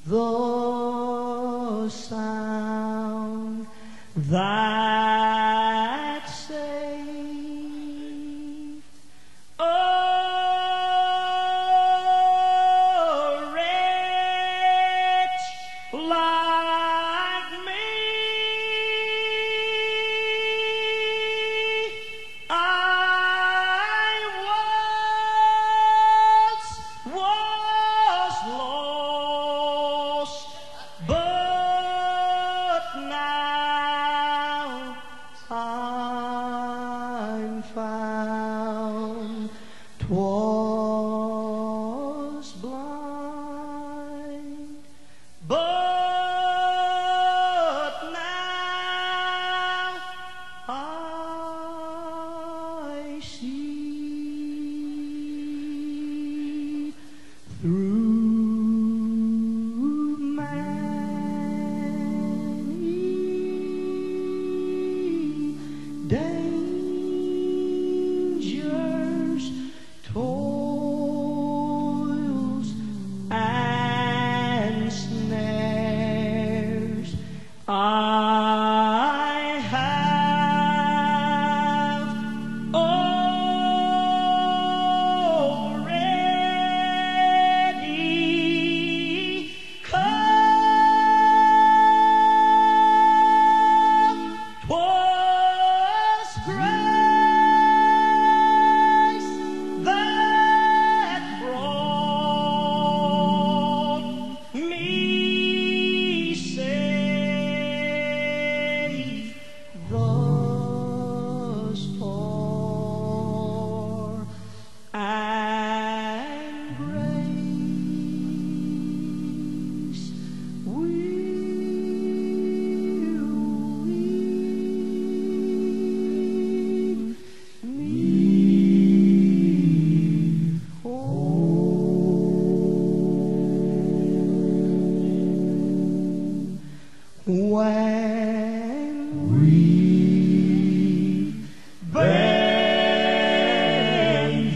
the sound that saved a wretch like me. I was lost, but now I'm found. 'Twas blind, but now I see. Through many dangers, toils, and snares, I have already come. 'Twas grace that brought me safe thus far, and grace will lead me home. When we bend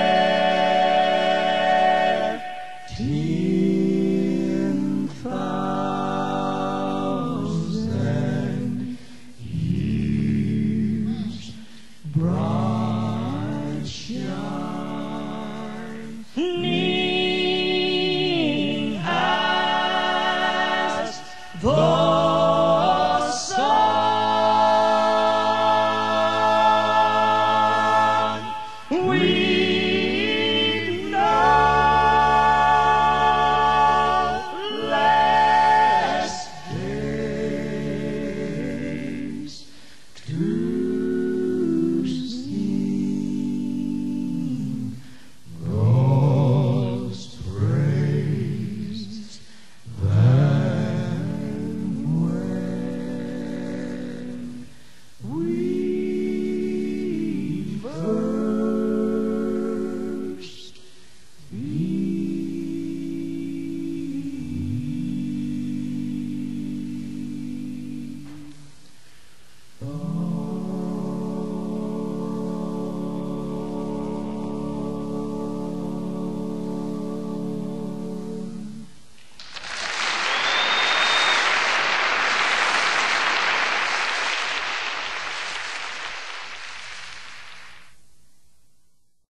there 10,000 years, bright shining as the sun, we